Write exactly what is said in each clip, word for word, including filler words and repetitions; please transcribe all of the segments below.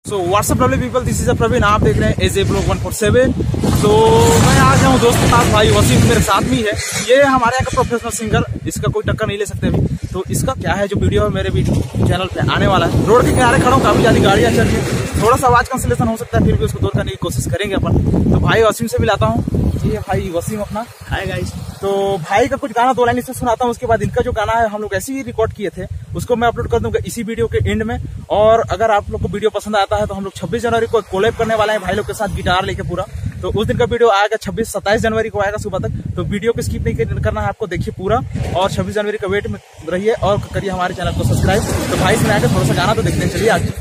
So what's up lovely people, this is a Praveen, आप देख रहे हैं AJ blog one four seven. तो मैं आ गया हूँ दोस्त के साथ, भाई वसीम मेरे साथ में ही है। ये हमारे यहाँ का प्रोफेशनल सिंगर, इसका कोई टक्कर नहीं ले सकते अभी। तो इसका क्या है जो वीडियो है मेरे भी चैनल पे आने वाला है। रोड के किनारे खड़ा हूँ, काफी ज्यादा गाड़ियाँ चल रही है, थोड़ा सा आवाज कैंसिलेशन हो सकता है, फिर भी उसको दूर करने की कोशिश करेंगे अपन। तो भाई वसीम से मिलाता हूँ, ये भाई वसीम अपना। Hi guys. तो भाई का कुछ गाना दो लाइन इससे सुनाता हूँ, उसके बाद इनका जो गाना है हम लोग ऐसे ही रिकॉर्ड किए थे, उसको मैं अपलोड कर दूंगा इसी वीडियो के एंड में। और अगर आप लोग को वीडियो पसंद आता है तो हम लोग छब्बीस जनवरी को कोलैब करने वाले हैं भाई लोग के साथ, गिटार लेके पूरा। तो उस दिन का वीडियो आएगा छब्बीस सत्ताईस जनवरी को आएगा सुबह तक। तो वीडियो को स्किप नहीं करना है आपको, देखिए पूरा। और छब्बीस जनवरी का वेट में रहिए और करिए हमारे चैनल को सब्सक्राइब। तो भाई सुनाएगा थोड़ा सा गाना, तो देखते हैं, चलिए आज।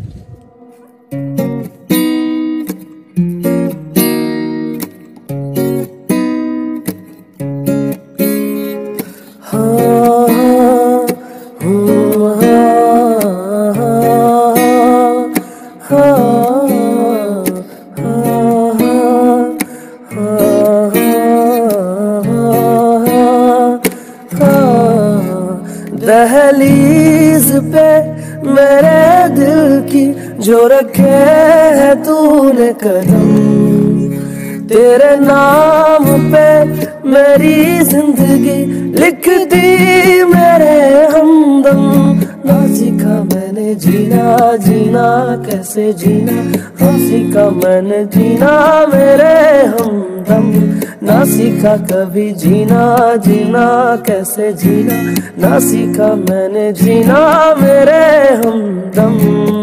दहलीज पे मेरे दिल की जो रखे है तूने कदम, तेरे नाम पे मेरी जिंदगी लिख दी मेरे हमदम। ना सीखा मैंने जीना जीना कैसे जीना, हम सीखा मैंने जीना मेरे हमदम। ना सीखा कभी जीना जीना कैसे जीना, ना सीखा मैंने जीना मेरे हमदम।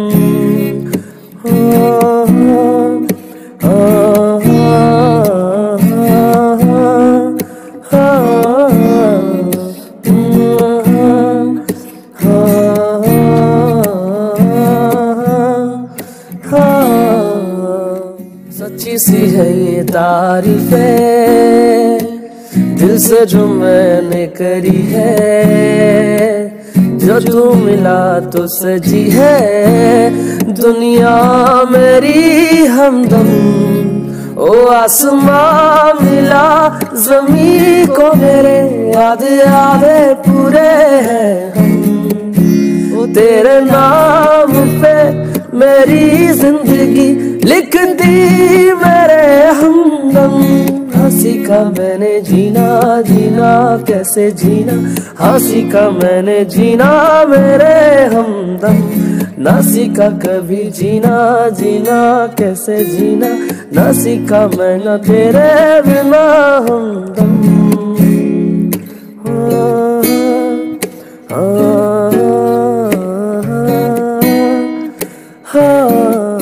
सच्ची सी है ये तारीफें दिल से जो मैंने करी है, जो तू मिला तो सजी है दुनिया मेरी हमदम। ओ आसमां मिला जमीन को मेरे, आधे आधे पूरे हैं हम। ओ तेरे नाम पे मेरी जिंदगी लिख दी मेरे हमदम। हाँ सीखा मैंने जीना जीना कैसे जीना, हाँ सीखा मैंने जीना मेरे हमदम। ना सीखा कभी जीना जीना कैसे जीना, ना सीखा मैंने तेरे बिना हमदम। हाँ हाँ हाँ हाँ।